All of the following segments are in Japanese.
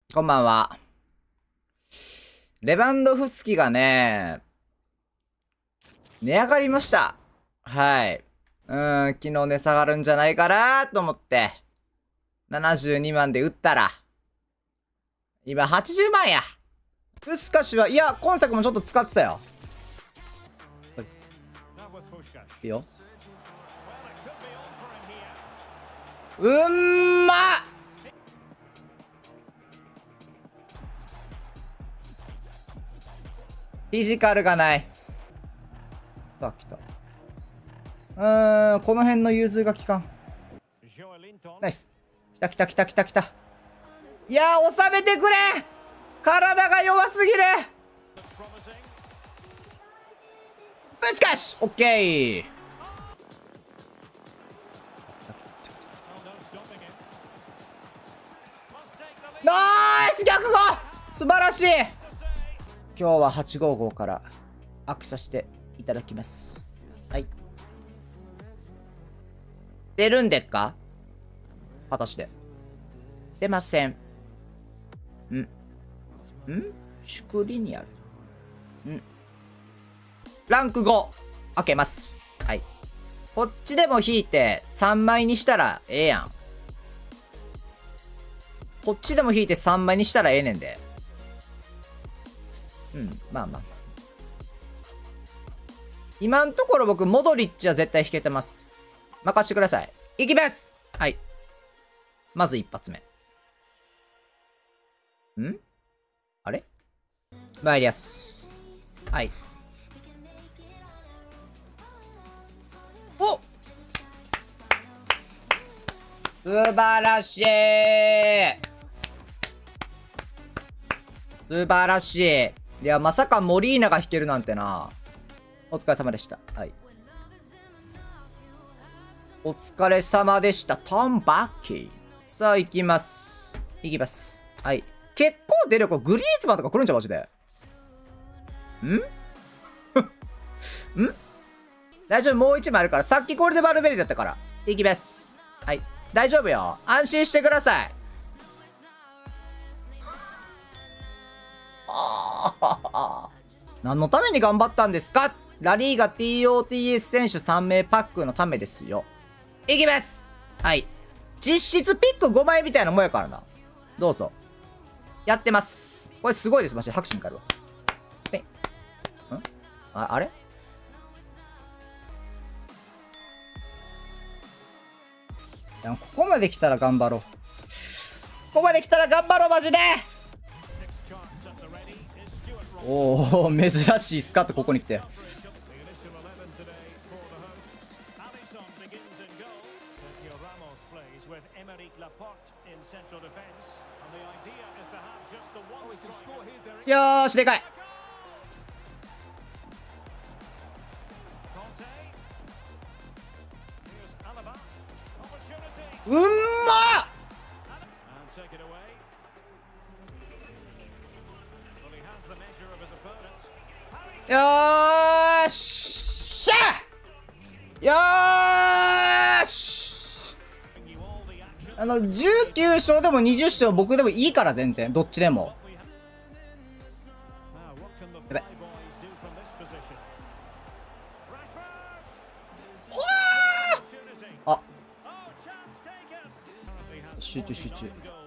こんばんは。レバンドフスキがね、値上がりました。はい。昨日値下がるんじゃないかなと思って、72万で売ったら、今80万や。フスカシは、いや、今作もちょっと使ってたよ。いいよ。うんまっフィジカルがない。あ、来た。この辺の融通が効かん。ナイス。来た来た来た来た来た。いやー、収めてくれ。体が弱すぎる。ぶつかしオッケー。ナイス逆号素晴らしい。今日は855からアクさせていただきます。はい。出るんでっか果たして。出ません。祝リニアル。ランク5。開けます。はい。こっちでも引いて3枚にしたらええやん。こっちでも引いて3枚にしたらええねんで。まあまあ。今んところ僕、モドリッチは絶対引けてます。任してください。いきます。はい。まず一発目。あれ参りやす。はい。お素晴らしい素晴らしい。いや、まさかモリーナが弾けるなんてな。お疲れ様でした。はい。お疲れ様でした。タンバッキー。さあ、行きます。行きます。はい。結構出る子、グリーズマンとか来るんちゃうマジで。大丈夫、もう一枚あるから。さっきこれでバルベリーだったから。行きます。はい。大丈夫よ。安心してください。何のために頑張ったんですか？ラリーガ TOTS 選手3名パックのためですよ。いきます。はい。実質ピック5枚みたいなもんやからな。どうぞ。やってます。これすごいです。マジで拍手に変えるわ。あれここまで来たら頑張ろう。ここまで来たら頑張ろう、マジで。おお、珍しいスカッとここに来て。よーし、でかい。うんまっ。よーしゃよーし19勝でも20勝僕でもいいから全然。どっちでも。やばい。あ。集中集中。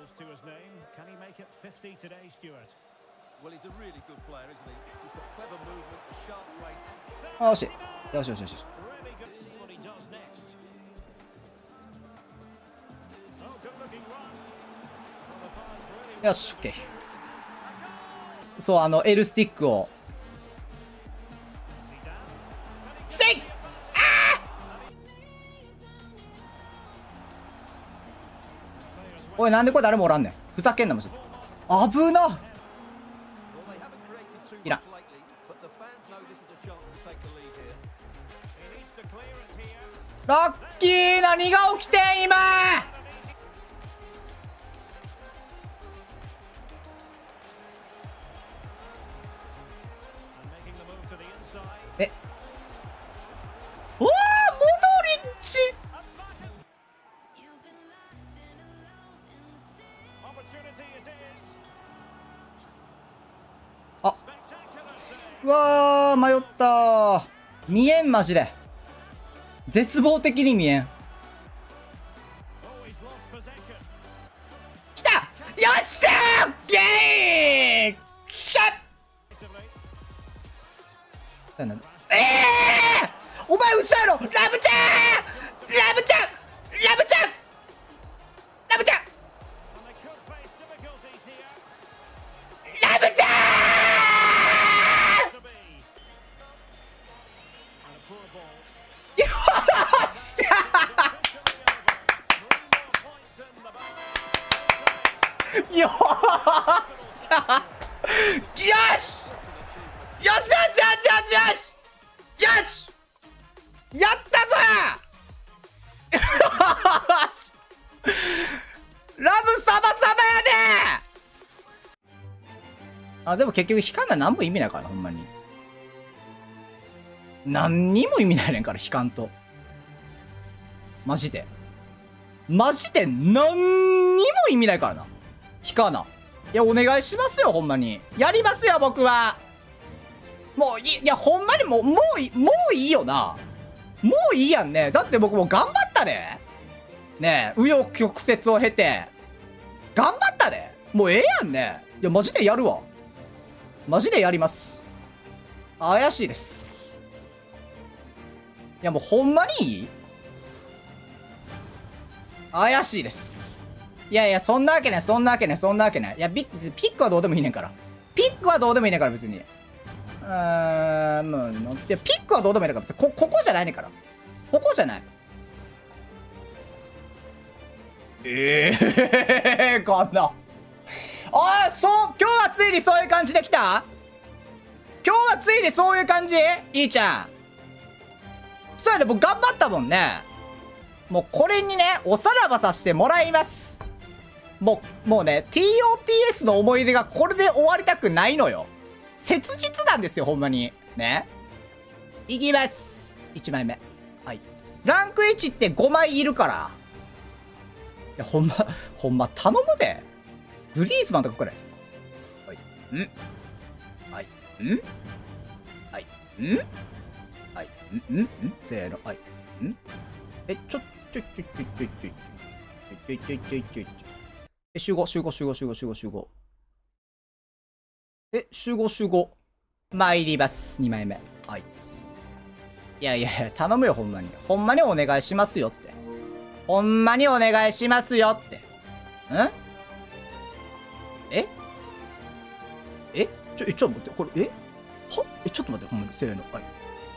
あ、よし。よしよしよし。よし、オッケー。そう、L スティックを。スティックおい、なんでこれ誰もおらんねん。ふざけんな、マジで。危な。いらん。ラッキー。何が起きてん今。おー、モドリッチ。 うわー、迷ったー。見えん、マジで。絶望的に見えん。来た。よっしゃー、オッケーしゃっ。お前嘘やろ。ラブちゃん、ラブちゃん、ラブちゃん、ラブちゃん、ラブちゃん、ラブちゃん。よっしゃー、よっしゃー、よし、よしよしよしよしよしよし、やったぞよし、ラブサバサバやで。あ、でも結局引かんな何も意味ないからな、ほんまに。何にも意味ないねんから、引かんと。マジで。マジで何にも意味ないからな。引かな。いや、お願いしますよ、ほんまに。やりますよ、僕は。もういや、ほんまにもういいよな。もういいやんね。だって僕も頑張ったで。ねえ、紆余曲折を経て。頑張ったで。もうええやんね。いや、マジでやるわ。マジでやります。怪しいです。いや、もうほんまにいい？怪しいです。いやいや、そんなわけない、そんなわけない、そんなわけない。いや、ピックはどうでもいいねんから。ピックはどうでもいいねんから、別に。もう、いや、ピックはどうでもいいねんから。ここじゃないねんから。ここじゃない。かな。ああ、そう、今日はついにそういう感じできた？今日はついにそういう感じ？いいちゃん。そうやね、僕頑張ったもんね。もうこれにね、おさらばさせてもらいます。もうね、TOTS の思い出がこれで終わりたくないのよ。切実なんですよ、ほんまに。ね。いきます。1枚目。はい。ランク1って5枚いるから。いや、ほんま頼むで。グリーズマンとかくらい。はい。はい。はい。はい。せーの。はい。ちょ。集合。集合。参ります。2枚目。はい。いや、頼むよ、ほんまに。ほんまにお願いしますよって。ほんまにお願いしますよって。ちょっと待って、これ、ちょっと待って、ほんまに、せーの。はい。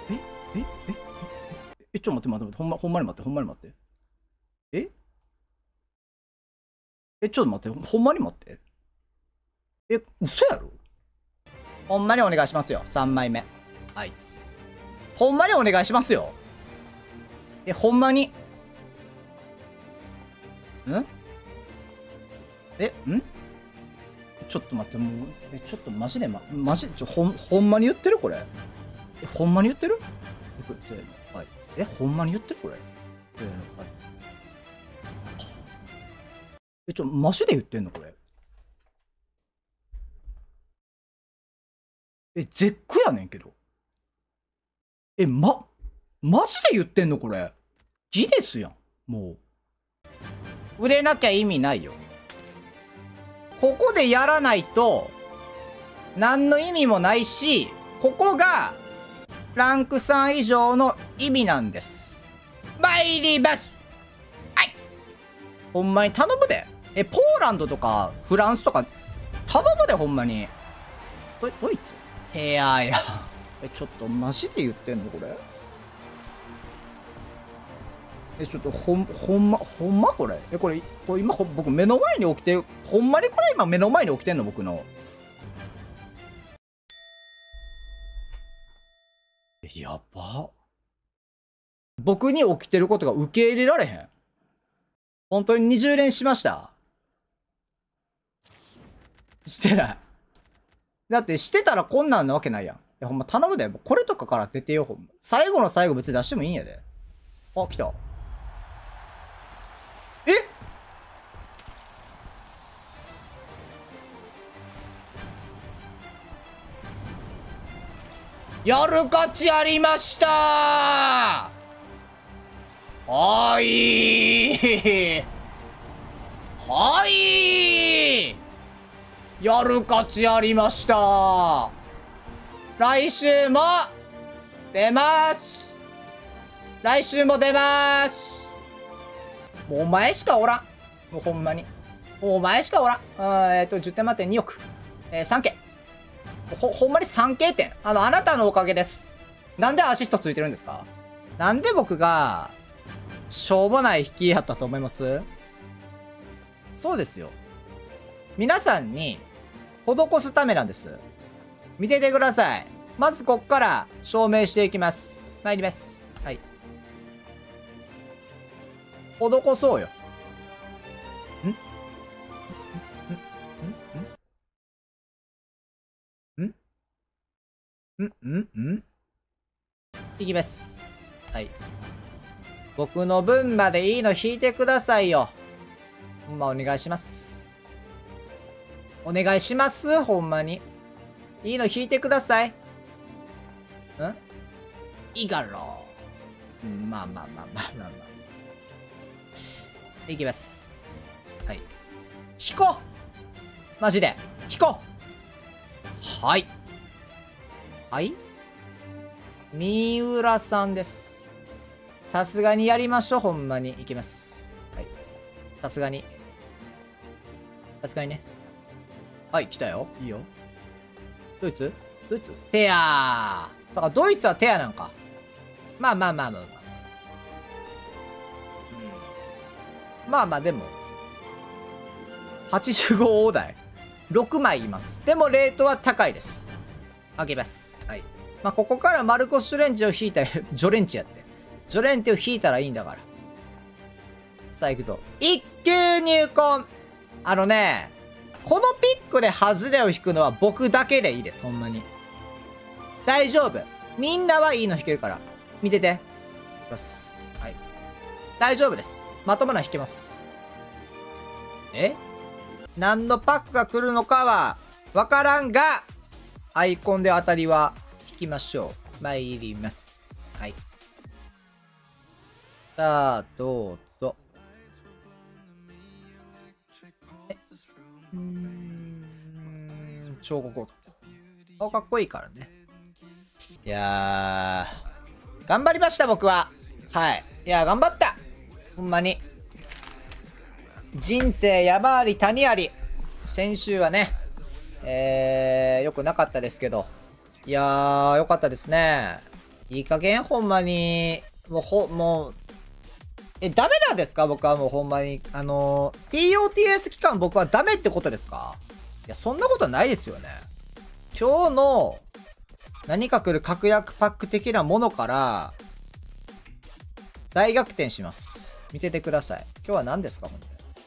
ちょっと待って、ほんまに待って。ちょっと待って、ほんまに待って。嘘やろ？ほんまにお願いしますよ。3枚目。はい。ほんまにお願いしますよ。ほんまに。ちょっと待って、もう、ちょっとマジで、ほんまに言ってるこれ。ほんまに言ってる？せーの。はい。ほんまに言ってるこれ。せーの。はい。マジで言ってんのこれ。絶句やねんけど。マジで言ってんのこれ。ギですやん。もう。売れなきゃ意味ないよ。ここでやらないと、何の意味もないし、ここが、ランク3以上の意味なんです。参ります。はい。ほんまに頼むで。ポーランドとか、フランスとか、頼むで、ほんまに。ドイツ？いや。ちょっとマジで言ってんのこれ。ちょっとほんまこれ。これ今僕目の前に起きてる。ほんまにこれ今目の前に起きてんの僕の。やば。僕に起きてることが受け入れられへん。本当に20連しました？してない。だってしてたらこんなんなわけないやん。ほんま頼むで。これとかから出てよ、ほんま。最後の最後別に出してもいいんやで。あ、来た。 やる価値ありましたー。はい。はい。やる価値ありました。来週も出ます。来週も出ます。もうお前しかおらん。もうほんまに。もうお前しかおらん。10点満点2億。3件。ほんまに3経点。あなたのおかげです。なんでアシストついてるんですか？なんで僕が、しょうもない引きやったと思います？そうですよ。皆さんに、施すためなんです。見ててください。まずこっから証明していきます。参ります。はい。施そうよ。いきます。はい。僕の分までいいの引いてくださいよ。ほんまお願いします。お願いします。ほんまに。いいの引いてください。いいかろう。まあまあまあまあまあまあ。いきます。はい。引こう。マジで。引こう。はい。はい。三浦さんです。さすがにやりましょう。ほんまに。いきます。はい。さすがに。さすがにね。はい、来たよ。いいよ。ドイツテアー。だからドイツはテアなんか。まあまあまあまあまあ。まあまあでも。85大台。6枚います。でもレートは高いです。あげます。はい。まあここからマルコス・ジョレンチを引いた、ジョレンチやって。ジョレンテを引いたらいいんだから。さあ行くぞ。一級入魂。このピックで外れを引くのは僕だけでいいです。ほんまに。大丈夫。みんなはいいの引けるから。見てて。はい。大丈夫です。まともな引けます。何のパックが来るのかはわからんが、アイコンで当たりは引きましょう。参ります。はい。さあ、どうぞ。超高コート。顔かっこいいからね。いやー、頑張りました、僕は。はい。いや、頑張った。ほんまに。人生山あり谷あり。先週はね、良くなかったですけど。いやー、良かったですね。いい加減、ほんまに。もう、ダメなんですか？僕はもうほんまに。TOTS 期間僕はダメってことですか？いや、そんなことないですよね。今日の、何か来る確約パック的なものから、大逆転します。見ててください。今日は何ですか？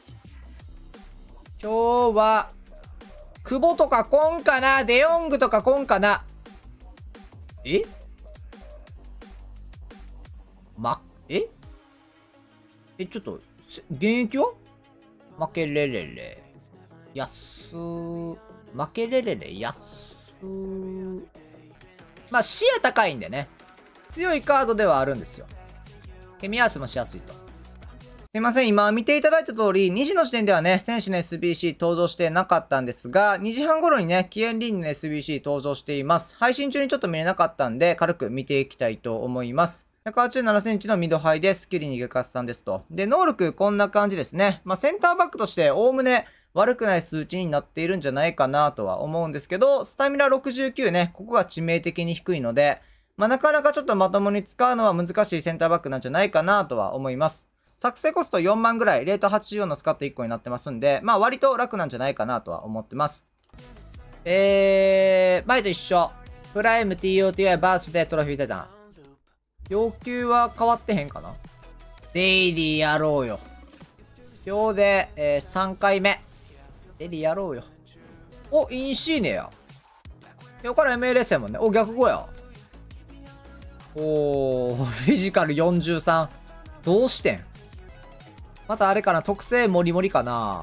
今日は、久保とか来んかな？デヨングとか来んかな？ちょっと、現役は負けれれれ。負けれれれ、まあ、視野高いんでね。強いカードではあるんですよ。ケミアースもしやすいと。すいません、今見ていただいた通り、2時の時点ではね、選手の SBC 登場してなかったんですが、2時半頃にね、キエンリンの SBC 登場しています。配信中にちょっと見れなかったんで、軽く見ていきたいと思います。187センチのミドハイでスキル逃げかすさんですと。で、能力こんな感じですね。まあ、センターバックとしておおむね悪くない数値になっているんじゃないかなとは思うんですけど、スタミナ69ね、ここが致命的に低いので、まあ、なかなかちょっとまともに使うのは難しいセンターバックなんじゃないかなとは思います。作成コスト4万ぐらい、レート84のスカット1個になってますんで、まあ割と楽なんじゃないかなとは思ってます。前と一緒。プライム TOTY バースデートロフィータイタン。要求は変わってへんかな？デイリーやろうよ。今日で、3回目。デイリーやろうよ。お、インシーネや。今日から MLS やもんね。お、逆語や。おー、フィジカル43。どうしてん？またあれかな、特製モリモリかな。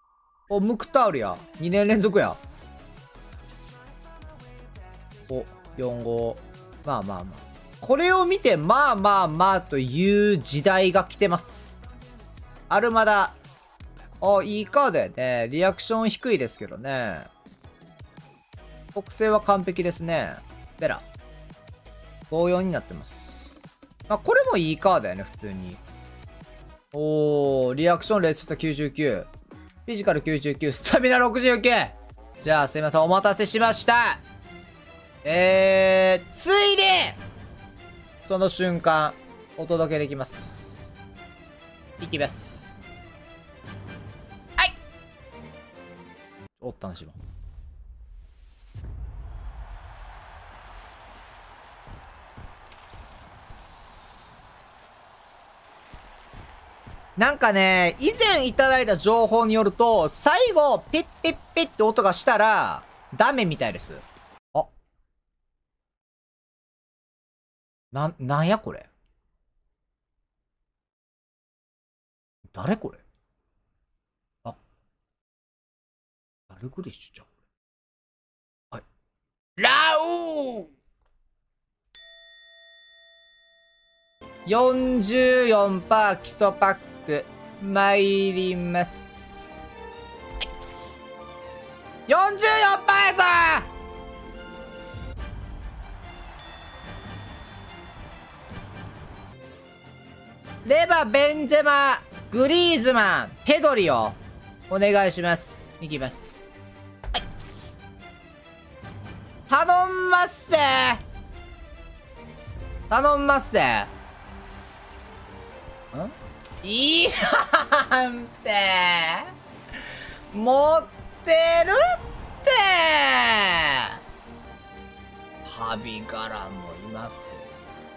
お、ムクタールや。2年連続や。お、 45。まあまあまあ。これを見て、まあまあまあという時代が来てます。アルマダ。あ、いいカードやね。リアクション低いですけどね。特性は完璧ですね。ベラ。54になってます。まあ、これもいいカードやね、普通に。おー、リアクションレース差99。フィジカル99、スタミナ69。じゃあ、すいません、お待たせしました。ついで、その瞬間、お届けできます。いきます。はい。おったんしも。なんかね、以前いただいた情報によると、最後、ピッピッピッって音がしたら、ダメみたいです。あ。なんやこれ。誰これ。あ。ダルグリッシュじゃん。はい。ラウー !44% 基礎パック、参ります。44% やぞレバ、ベンゼマ、グリーズマン、ペドリをお願いします。いきます。はい。頼んますせ頼んますせいらんって持ってるってハビガランもいますけど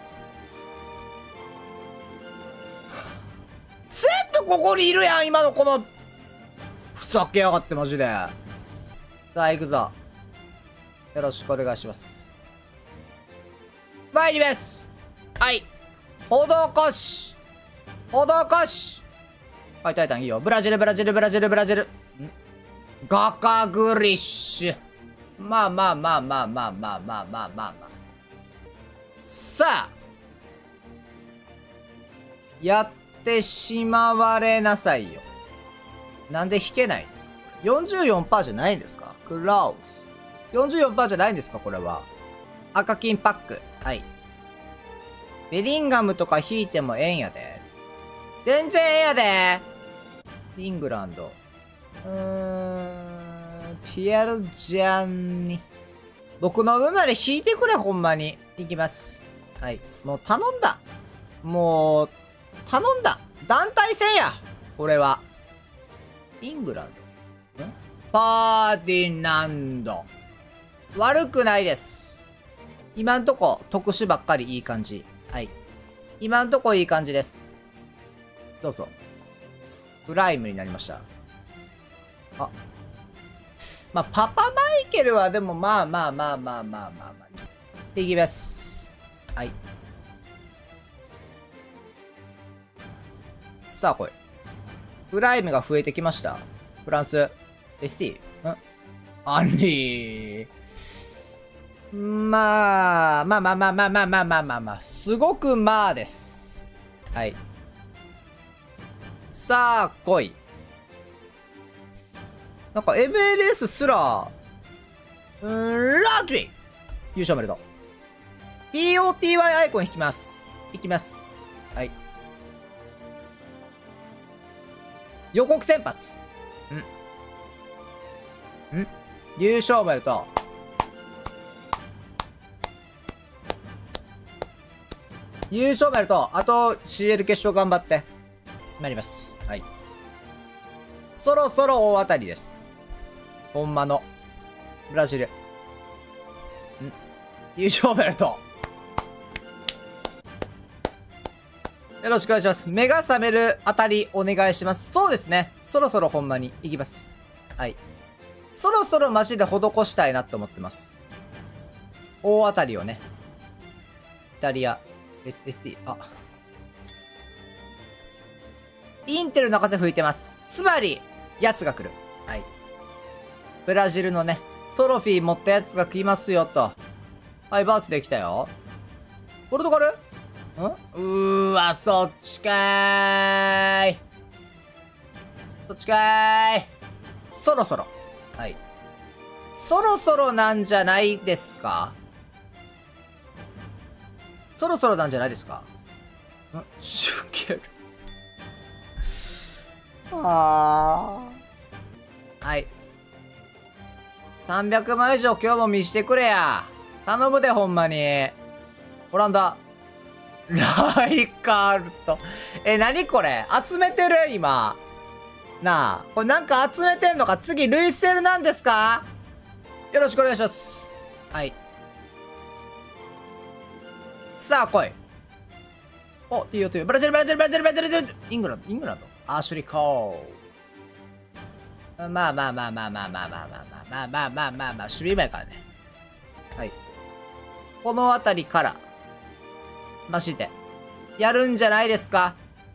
全部ここにいるやん今のこのふざけやがってマジで。さあ行くぞ。よろしくお願いします。参ります。はい。施し施し。はい、タイタンいいよ。ブラジル、ブラジル、ブラジル、ブラジル。ガカグリッシュ。まあまあまあまあまあまあまあまあまあまあ。さあ。やってしまわれなさいよ。なんで引けないんですか ?44% じゃないんですかクラウス。44% じゃないんですかこれは。赤金パック。はい。ベリンガムとか引いてもええんやで。全然ええやで。イングランド。ピエロ・ジャンニ。僕の分まで引いてくれ、ほんまに。いきます。はい。もう頼んだ。もう、頼んだ。団体戦や。これは。イングランド。パーディナンド。悪くないです。今んとこ、特殊ばっかりいい感じ。はい。今んとこいい感じです。どうぞ。プライムになりました。あ。まあ、パパマイケルはでもまあまあまあまあまあまあまあ。いきます。はい。さあ、これ。プライムが増えてきました。フランス。ST? アンリー。まあ、まあまあまあまあまあまあまあまあまあ。すごくまあです。はい。さあ、来い。なんか MLS すら、ラージー優勝おめでとう。TOTY アイコン引きます。引きます。はい。予告先発。優勝おめでとう。優勝おめでとう。あと CL 決勝頑張って。なります。はい。そろそろ大当たりです。ほんまの。ブラジル。優勝おめでとう。よろしくお願いします。目が覚める当たりお願いします。そうですね。そろそろほんまに行きます。はい。そろそろマジで施したいなと思ってます。大当たりをね。イタリア。ST。あ。インテルの風吹いてます。つまり、やつが来る。はい。ブラジルのね、トロフィー持ったやつが来ますよと。 はい、バースできたよ。ポルトガル？わ、そっちかーい。そっちかーい。そろそろ。はい。そろそろなんじゃないですか？そろそろなんじゃないですか？シュケル。はい。300万以上今日も見してくれや。頼むで、ほんまに。オランダ。ライカールト。何これ？集めてる今。なあ。これなんか集めてんのか？次、ルイセルなんですか？よろしくお願いします。はい。さあ、来い。お、いいよ、いいよ。ブラジル、ブラジル、ブラジル、ブラジル、イングランド、イングランド。アシュリー・コール。まあまあまあまあまあまあまあまあまあまあまあまあまあ、守備前からね。はい。この辺りから、マジで、やるんじゃないですか？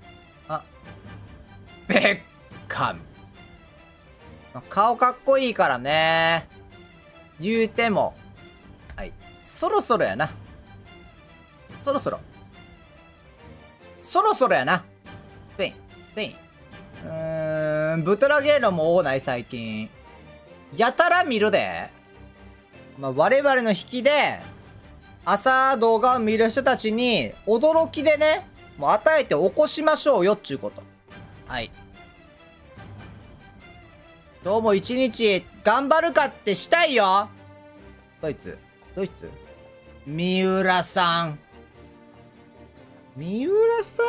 ベッカム。顔かっこいいからね。言うても、はい。そろそろやな。そろそろ。そろそろやな。スペイン、スペイン。ブトラゲーノも多ない最近。やたら見るで。まあ、我々の引きで、朝動画を見る人たちに、驚きでね、もう与えて起こしましょうよっちゅうこと。はい。どうも一日頑張るかってしたいよ。ドイツ、ドイツ。三浦さん。三浦さ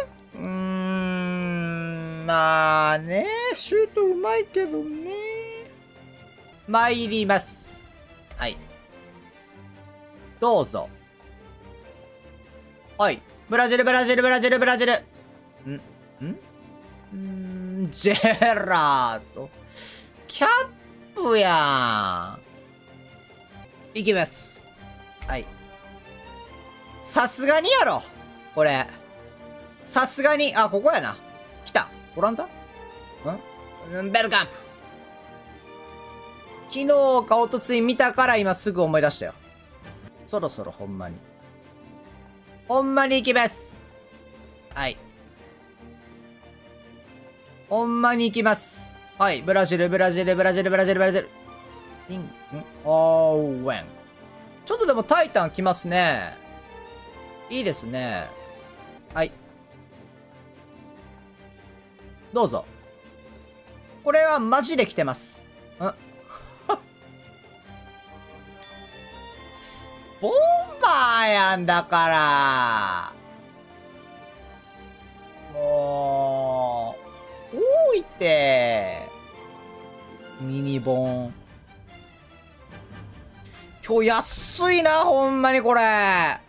ん？まあね、シュートうまいけどね。参ります。はい。どうぞ。はい。ブラジル、ブラジル、ブラジル、ブラジル。ジェラート。キャップやん。いきます。はい。さすがにやろ。これ。さすがに。あ、ここやな。来た。オランダ？ベルカンプ。昨日かおとつい見たから今すぐ思い出したよ。そろそろほんまに。ほんまに行きます。はい。ほんまに行きます。はい。ブラジル、ブラジル、ブラジル、ブラジル、ブラジル。オーウェン。ちょっとでもタイタン来ますね。いいですね。はい。どうぞ。これはマジで来てます。ボンバーやんだから。もう、多いって。ミニボン。今日安いな、ほんまにこれ。